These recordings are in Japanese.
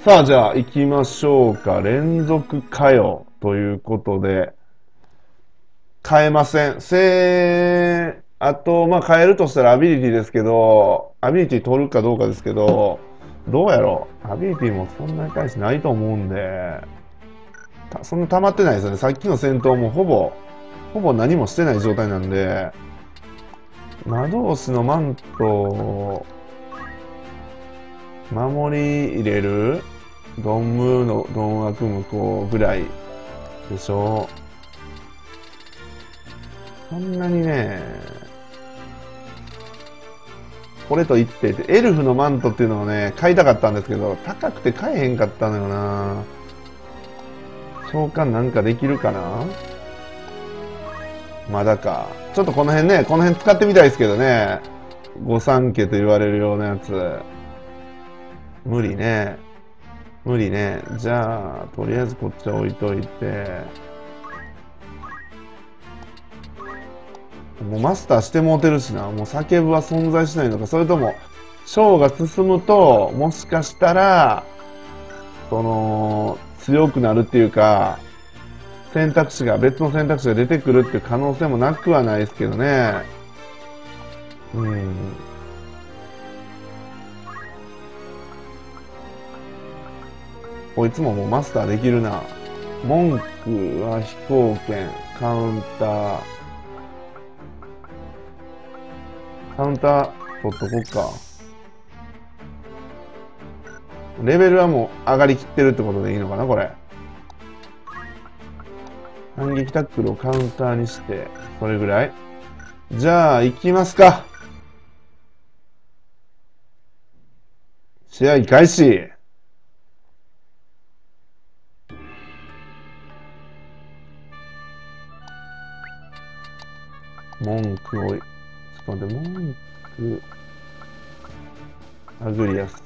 さあ、じゃあ行きましょうか。連続かよ。ということで、変えません。あと、まあ変えるとしたらアビリティですけど、アビリティ取るかどうかですけど、どうやろう。アビリティもそんなに対してないと思うんで、そんな溜まってないですよね。さっきの戦闘もほぼ何もしてない状態なんで、魔導士のマントを守り入れるドンムのドン悪向こうぐらいでしょ。そんなにね、これと言ってエルフのマントっていうのをね、買いたかったんですけど、高くて買えへんかったのよな。召喚なんかできるかな。まだか。ちょっとこの辺ね、この辺使ってみたいですけどね。御三家と言われるようなやつ。無理ね。無理ね。じゃあ、とりあえずこっちは置いといて。もうマスターしてもうてるしな。もう叫ぶは存在しないのか。それとも、ショーが進むと、もしかしたら、強くなるっていうか、別の選択肢が出てくるっていう可能性もなくはないですけどね。うん。こいつももうマスターできるな。文句は飛行権、カウンター。カウンター取っとこっか。レベルはもう上がりきってるってことでいいのかな、これ。反撃タックルをカウンターにして、それぐらい。じゃあ、行きますか。試合開始。文句を、ちょっと待って、文句、アグリアス。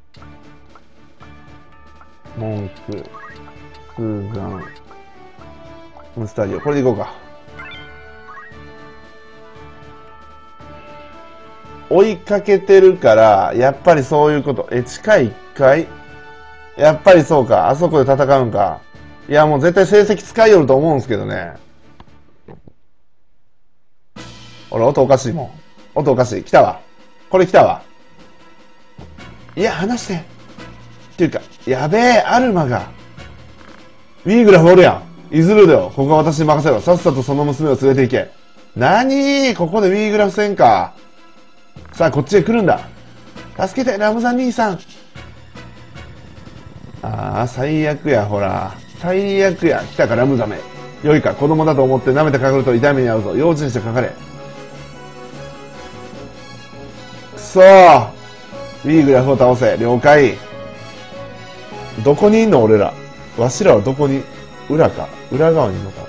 文句、スーザン、ムスタリオ。これでいこうか。追いかけてるから、やっぱりそういうこと。地下1階やっぱりそうか。あそこで戦うんか。いや、もう絶対成績使いよると思うんですけどね。俺、音おかしいもん。音おかしい。来たわ。これ来たわ。いや、離して。っていうか、やべえ、アルマが。ウィーグラフおるやん。いずるだよ。ここは私に任せろ。さっさとその娘を連れて行け。なにー、ここでウィーグラフせんか。さあ、こっちへ来るんだ。助けて、ラムザ兄さん。ああ、最悪や、ほら。最悪や。来たか、ラムザメ。よいか、子供だと思って舐めてかかると痛い目に遭うぞ。用心してかかれ。くそー。ウィーグラフを倒せ。了解。どこにいんの、俺ら。わしらはどこに、裏か。裏側にいんのか。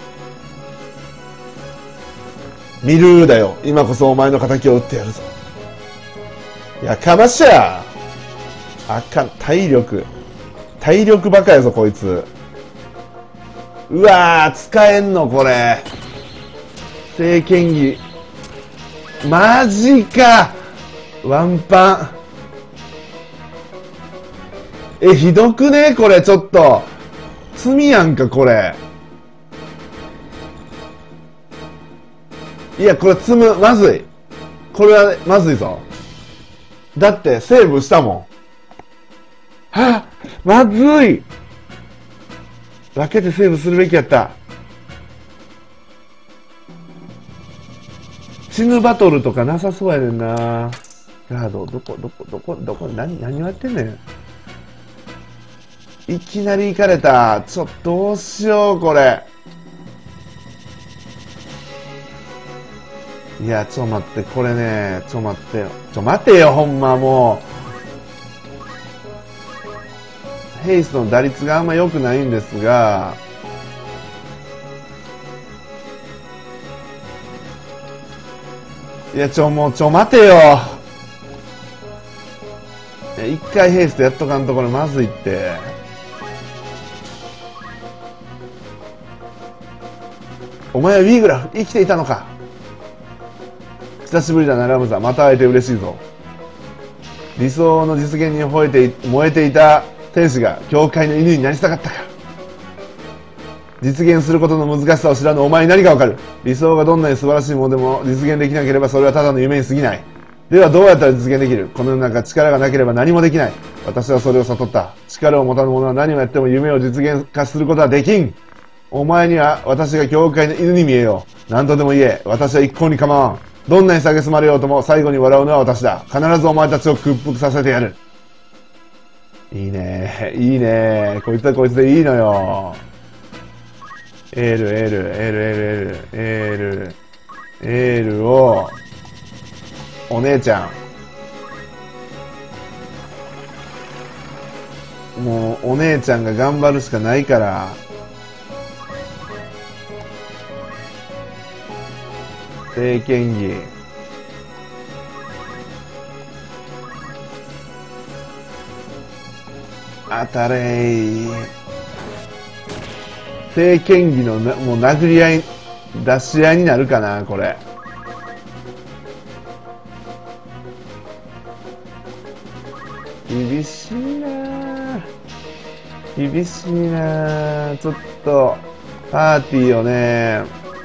ミルーだよ。今こそお前の仇を撃ってやるぞ。やかましゃあかん。体力バカやぞ、こいつ。うわー、使えんの、これ。聖剣技。マジか。ワンパン。ひどくねこれ、ちょっと。罪やんか、これ。いや、これまずい。これは、まずいぞ。だって、セーブしたもん。はぁ、まずい。分けてセーブするべきやった。死ぬバトルとかなさそうやねんな。ガード、どこ、何をやってんねん。いきなり行かれた。ちょっとどうしよう、これ。いや、ちょ待って、これね、待ってよ。待てよ、ほんまもう。ヘイスの打率があんま良くないんですが、いや、もう、待てよ。一回ヘイスでやっとかんとこれまずいって。お前はウィーグラフ、生きていたのか。久しぶりだな、ラムザ。また会えて嬉しいぞ。理想の実現に燃えていた天使が教会の犬になりたかったか。実現することの難しさを知らぬお前に何がわかる。理想がどんなに素晴らしいものでも実現できなければそれはただの夢に過ぎない。ではどうやったら実現できる。この世の中力がなければ何もできない。私はそれを悟った。力を持たぬ者は何をやっても夢を実現化することはできん。お前には私が教会の犬に見えよう。何とでも言え。私は一向に構わん。どんなに蔑まれようとも最後に笑うのは私だ。必ずお前たちを屈服させてやる。いいね。いいね。こいつはこいつでいいのよ。エール、エール、エール、エール、エール、エールを、お姉ちゃん。もう、お姉ちゃんが頑張るしかないから。聖剣技。当たれー。聖剣技のもう殴り合い、出し合いになるかな、これ。厳しいなぁ。厳しいなぁ。ちょっと、パーティーをね、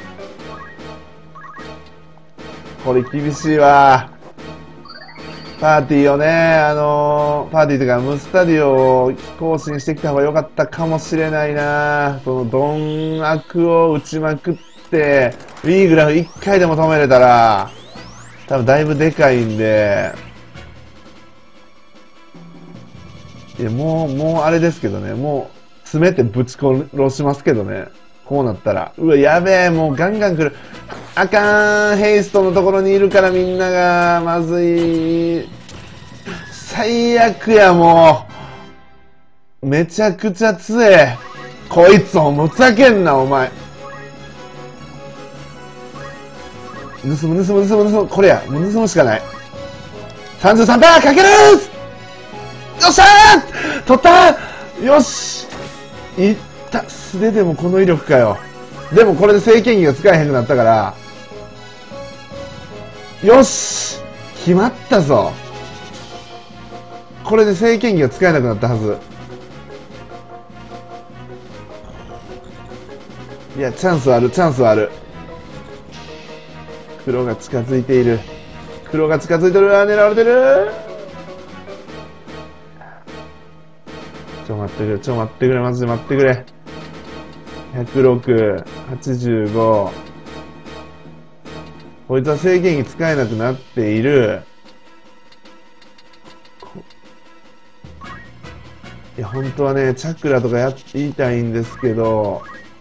これ厳しいわ。パーティーをね、パーティーというか、ムスタディオを更新してきた方が良かったかもしれないな。その、ドンアクを打ちまくって、ウィーグラフ1回でも止めれたら、多分だいぶでかいんで、いや、もうあれですけどね、もう、詰めてぶち殺しますけどね。こうなったら。うわ、やべえ、もうガンガン来る。あかーん、ヘイストのところにいるからみんなが、まずい。最悪や、もう。めちゃくちゃ強え。こいつをむざけんな、お前。盗む。これや。もう盗むしかない。33%かけるよっしゃー取ったーよしいった素手でもこの威力かよ。でもこれで聖剣技が使えへんくなったから、よし決まったぞ。これで聖剣技が使えなくなったはず。いや、チャンスはある。黒が近づいている。狙われてる。待ってくれ、マジで待ってくれ。106、85。こいつは制限技使えなくなっている。いや、本当はね、チャクラとか言いたいんですけど、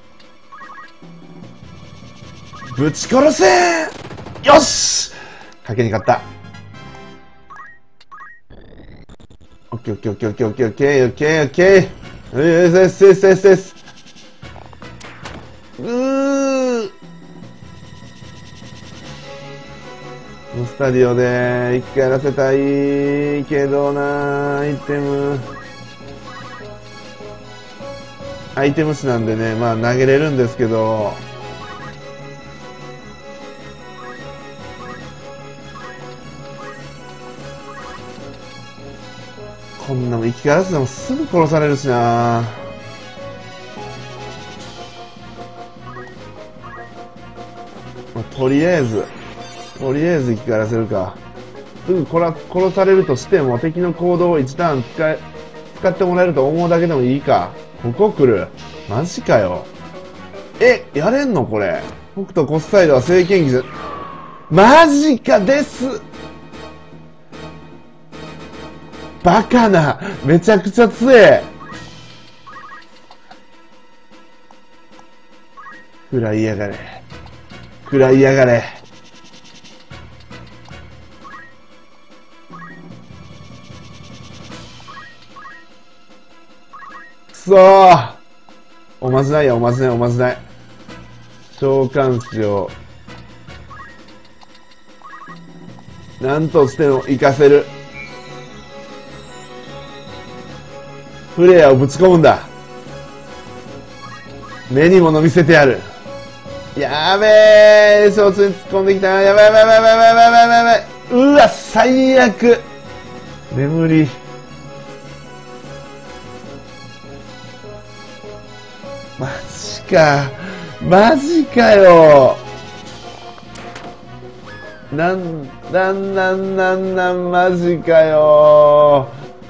ぶち殺せーよし賭けに勝った。オッケー。よし。スタディオで一回やらせたいけどな、アイテム種なんでね、まあ投げれるんですけど、こんなもん生き返らせてもすぐ殺されるしな。まあ、とりあえず生き返らせるか。すぐ殺されるとしても敵の行動を1ターン使ってもらえると思うだけでもいいか。ここ来る。マジかよ。やれんのこれ。北斗コスサイドは聖剣技じゃ、マジかです。バカな。めちゃくちゃ強え。食らいやがれ。くそー。おまじない。召喚師を何としても活かせる。フレアをぶち込むんだ。目に物見せてやる。やべえ、ショーツに突っ込んできた。やばい。うわ、最悪。眠り。 マジか。マジかよ。マジかよ。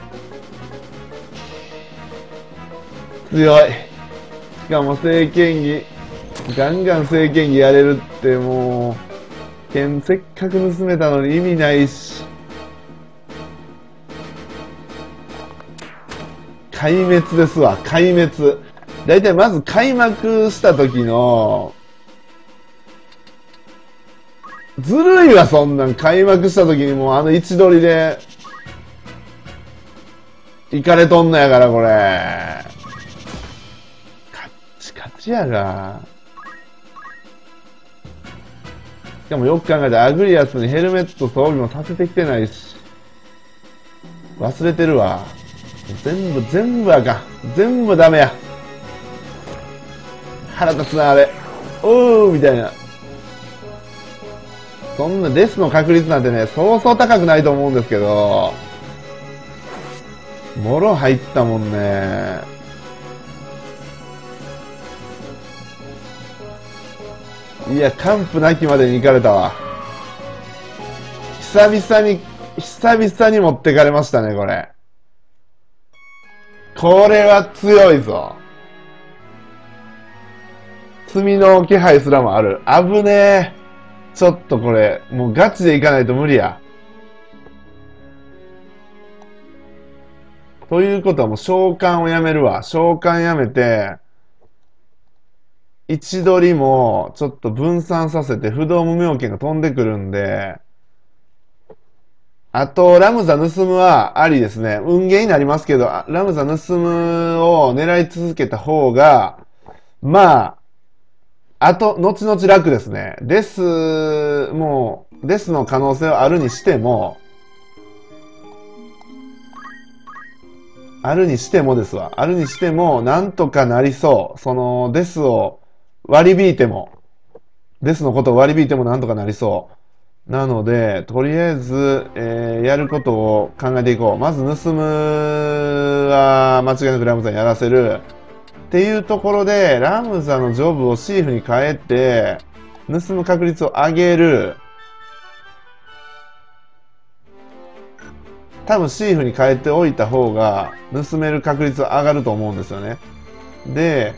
強い。しかも聖剣技。ガンガン聖剣技やれるってもう、せっかく盗めたのに意味ないし。壊滅ですわ、壊滅。だいたいまず開幕した時の、ずるいわ、そんなん。開幕した時にもうあの位置取りで、行かれとんのやから、これ。カッチカチやが。しかもよく考えたらアグリアスにヘルメット装備もさせてきてないし。忘れてるわ。全部あかん。全部ダメや。腹立つな、あれ。おーみたいな。そんなデスの確率なんてね、そうそう高くないと思うんですけど、もろ入ったもんね。いや、完膚なきまでに行かれたわ。久々に持ってかれましたね、これ。これは強いぞ。罪の気配すらもある。危ねえ。ちょっとこれ、もうガチでいかないと無理や。ということはもう召喚をやめるわ。召喚やめて、位置取りもちょっと分散させて不動無明剣が飛んでくるんで、あと、ラムザ盗むはありですね。運ゲーになりますけど、ラムザ盗むを狙い続けた方が、まあ、後々楽ですね。デスの可能性はあるにしても、なんとかなりそう。その、デスのことを割り引いてもなんとかなりそう。なので、とりあえず、やることを考えていこう。まず盗むは間違いなくラムザにやらせる。っていうところで、ラムザのジョブをシーフに変えて、盗む確率を上げる。多分シーフに変えておいた方が、盗める確率は上がると思うんですよね。で、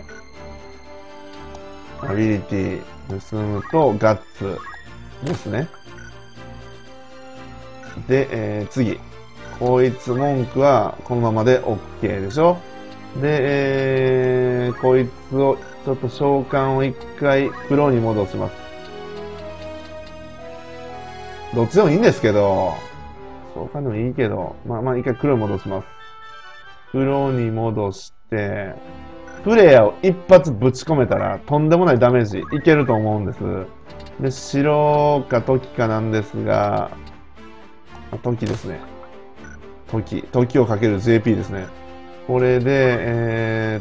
アビリティ、盗むとガッツですね。で、次。こいつ文句はこのままで OK でしょ。で、こいつを、ちょっと召喚を一回黒に戻します。どっちでもいいんですけど、召喚でもいいけど、まあ一回黒に戻します。黒に戻して、プレイヤーを一発ぶち込めたらとんでもないダメージいけると思うんです。で、白か時かなんですが、時ですね。時をかける JP ですね。これで、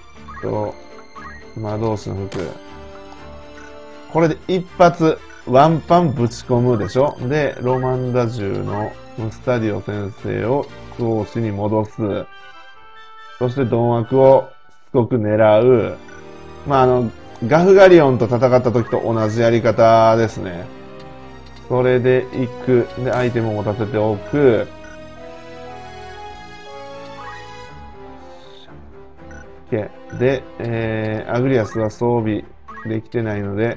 魔導士の服。これで一発、ワンパンぶち込むでしょ。で、ロマンダ銃のムスタディオ先生を講師に戻す。そして鈍悪をしつこく狙う。ガフガリオンと戦った時と同じやり方ですね。それで行く。で、アイテムを持たせておく。で、アグリアスは装備できてないので、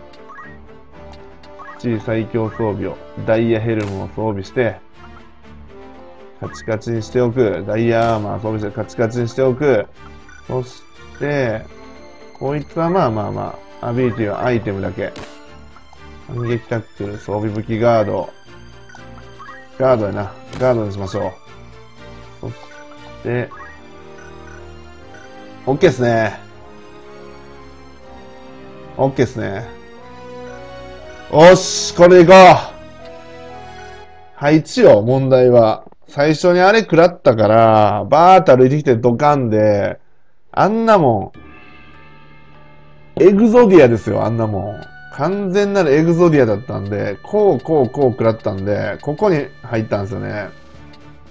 地位最強装備を、ダイヤヘルムを装備して、カチカチにしておく。ダイヤアーマー装備してカチカチにしておく。そして、こいつはアビリティはアイテムだけ。反撃タックル、装備武器ガード。ガードやな。ガードにしましょう。そして、OK ですね。OK ですね。おし、これでいこう。配置よ、問題は。最初にあれ食らったから、バーッと歩いてきてドカンで、あんなもん、エグゾディアですよ、あんなもん。完全なるエグゾディアだったんで、こう食らったんで、ここに入ったんですよね。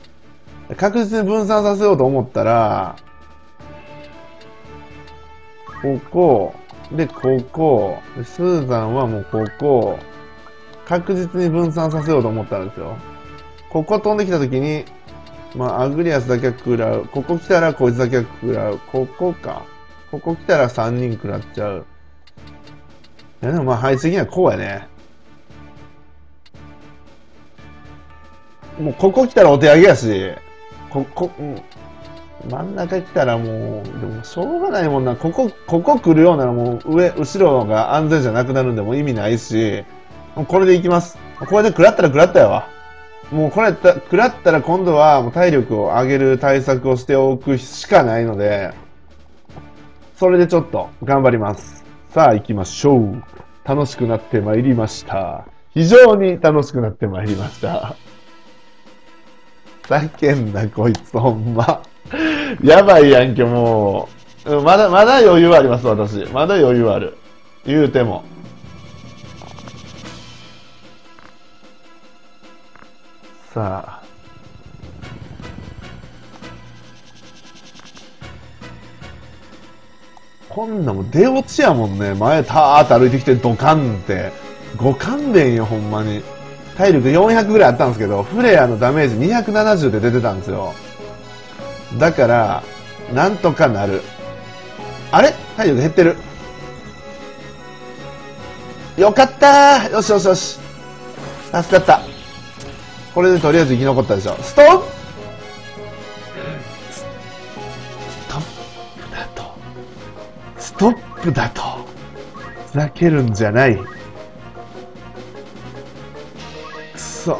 確実に分散させようと思ったら、 ここ、で、ここ、でスーザンはもうここ、確実に分散させようと思ったんですよ。ここ飛んできたときに、まあ、アグリアスだけは食らう。ここ来たらこいつだけは食らう。ここか。ここ来たら3人食らっちゃう。いや、でもまあ、配置的にはこうやね。もうここ来たらお手上げやし、真ん中来たらもう、でもしょうがないもんな。ここ来るようならもう後ろが安全じゃなくなるんでもう意味ないし、もうこれでいきます。これで食らったら食らったよわ。もうこれ食らったら今度はもう体力を上げる対策をしておくしかないので、それでちょっと頑張ります。さあ行きましょう。楽しくなってまいりました。非常に楽しくなってまいりました。叫んだこいつほんま。やばいやんけもう。まだ余裕あります私。まだ余裕ある。言うても。さあ。こんなもん出落ちやもんね。前たーって歩いてきてドカンって。ご勘弁よほんまに。体力400ぐらいあったんですけど、フレアのダメージ270で出てたんですよ。だから、なんとかなる。あれ体力減ってる。よかったーよしよしよし。助かった。これでとりあえず生き残ったでしょ。ストップだと。ストップだと。ふざけるんじゃない。くそ。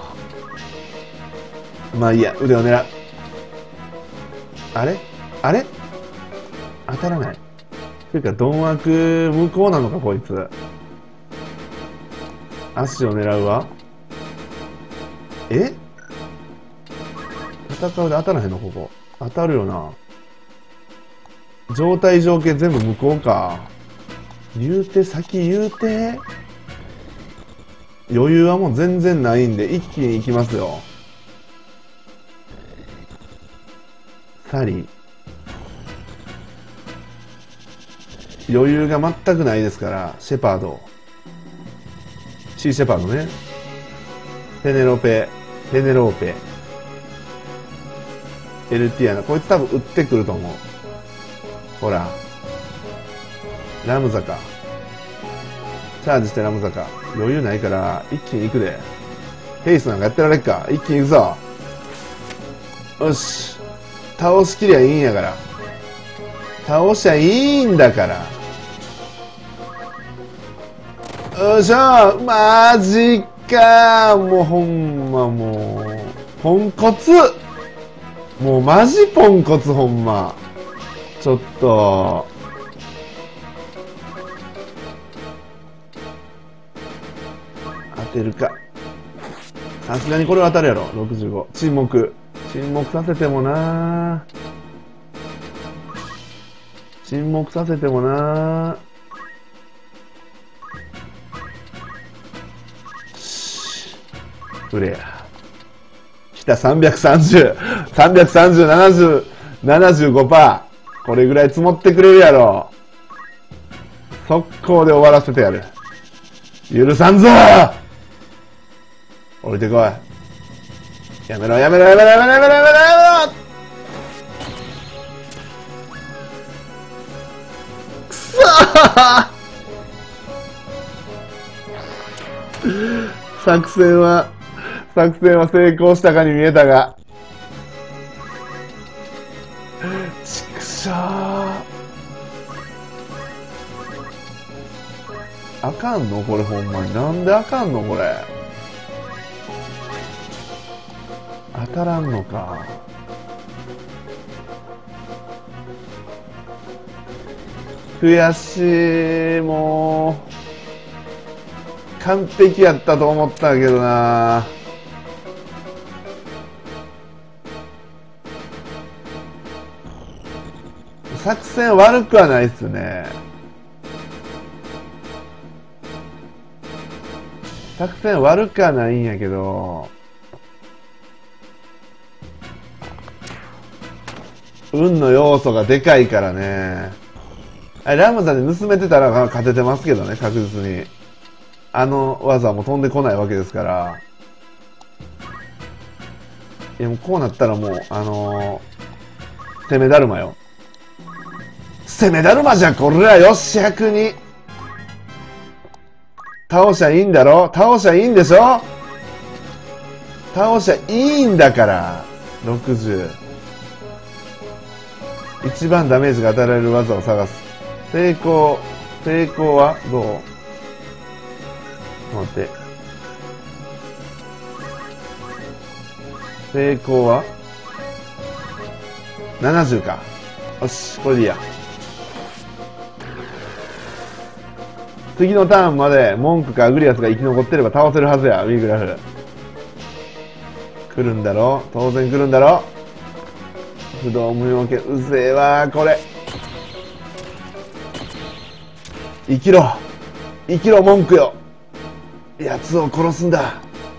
まあいいや、腕を狙う。あれあれ当たらない。というか、鈍悪無効なのか、こいつ。足を狙うわ。え戦うで当たらへんのここ。当たるよな。状態条件全部無効か。言うて、先言うて。余裕はもう全然ないんで、一気に行きますよ。サリー。余裕が全くないですから、シェパード。シーシェパードね。ペネローペ。エルティアナ。こいつ多分撃ってくると思う。ほら。ラムザか。チャージしてラムザか。余裕ないから、一気に行くで。ヘイスなんかやってられっか。一気に行くぞ。よし。倒しきりゃいいんやから。倒しゃいいんだから。よいしょマジかもうほんまもう、ポンコツもうマジポンコツほんま。ちょっと。当てるか。さすがにこれは当たるやろ。65。沈黙させてもな沈黙させてもなフレア。来た330、70、75%。これぐらい積もってくれるやろ。速攻で終わらせてやる。許さんぞ降りてこい。やめろ。くそー作戦は成功したかに見えたが。ちくしょー。あかんのこれほんまに。なんであかんのこれ。当たらんのか。悔しい、もう。完璧やったと思ったけどな。作戦悪くはないっすね。作戦悪くはないんやけど、運の要素がでかいからね。 ラムザで盗めてたら勝ててますけどね、確実に。あの技も飛んでこないわけですから。いやもうこうなったらもう、攻めだるまよ。攻めだるまじゃこれらよし、100に。倒しゃいいんだろ、倒しゃいいんでしょ、倒しゃいいんだから。60。一番ダメージが与えられる技を探す。成功はどう？ちょっと待って。成功は70か。よし、これでいいや。次のターンまで文句かアグリアスが生き残ってれば倒せるはずや、ウィーグラフ。来るんだろ、当然来るんだろ。不動無用系、うぜえわこれ。生きろ生きろ文句よ、奴を殺すんだ。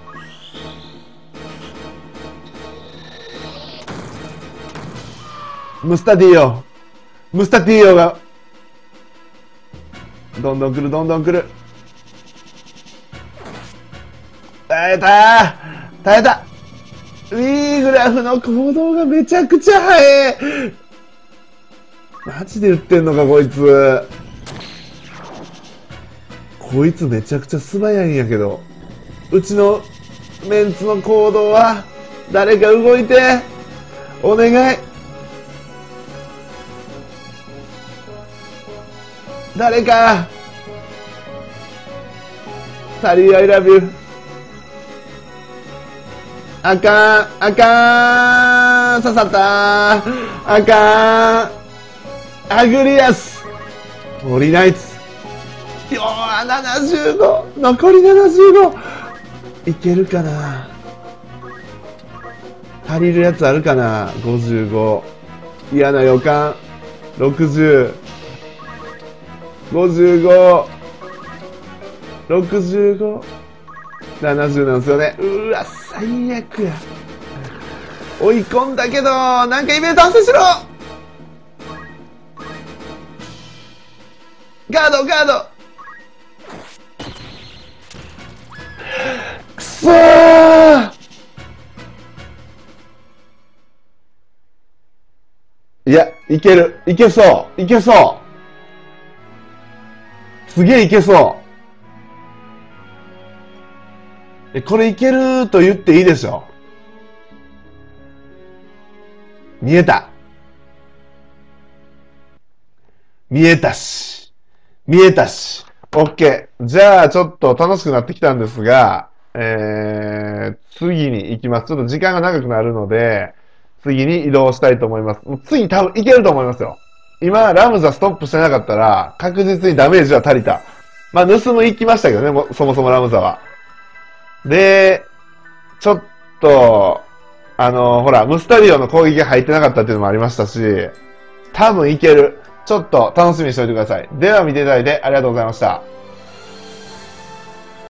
ムスタディオがどんどん来るどんどん来る。耐えた耐えた。ウィーグラフの行動がめちゃくちゃ速い。マジで言ってんのかこいつ。こいつめちゃくちゃ素早いんやけど、うちのメンツの行動は誰か動いてお願い。誰かサリーアイラビュー。あかんあかん、刺さった、あかん。アグリアスモリナイツよー、75、残り75。いけるかな、足りるやつあるかな。55、嫌な予感。60、55、65、70なんですよね。うわ最悪や。追い込んだけどなんかイベント達成しろ。ガードガード。くそー。いや、いける。いけそう。いけそう。すげえいけそう。これいけると言っていいでしょ。見えた。見えたし。見えたし。OK。じゃあ、ちょっと楽しくなってきたんですが、次に行きます。ちょっと時間が長くなるので、次に移動したいと思います。もう次多分いけると思いますよ。今、ラムザストップしてなかったら、確実にダメージは足りた。まあ、盗む行きましたけどね、そもそもラムザは。で、ちょっと、ほら、ムスタリオの攻撃が入ってなかったっていうのもありましたし、多分いける。ちょっと楽しみにしておいてください。では見ていただいてありがとうございました。